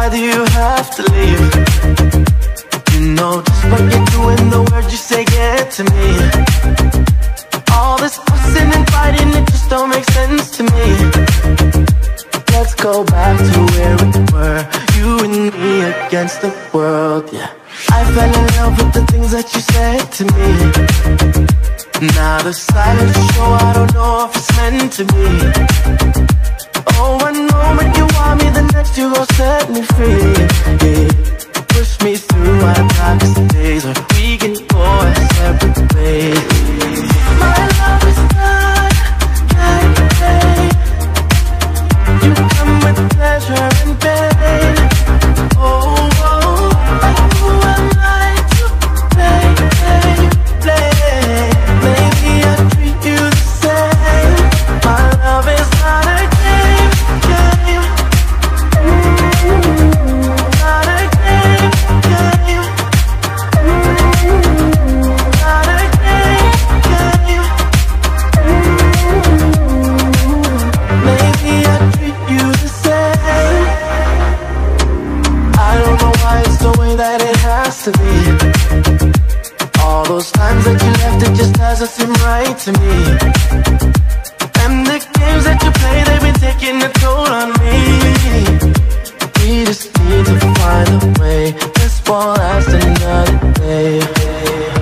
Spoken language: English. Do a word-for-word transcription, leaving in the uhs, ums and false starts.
why do you have to leave? You know just what you're doing, the words you say get to me. All this fussing and fighting, it just don't make sense to me. Let's go back to where we were, you and me against the world, yeah. I fell in love with the things that you said to me. Now the silence show, I don't know if it's meant to be. Oh, one moment you want me, the next you gon' set me free, yeah. Push me through our darkest days, or we can go our separate ways. My love is not that way. You come with pleasure and pain. Oh, oh, who am I to play, play, play? Maybe I treat you the same. My love is not a game, game. Not a game, game. Not a game, game. Maybe I treat you the same. I don't know why it's the way that it has to be. All those times that you left, it just doesn't seem right to me. And the games that you play, they've been taking a toll on me. We just need to find a way, this won't last another day.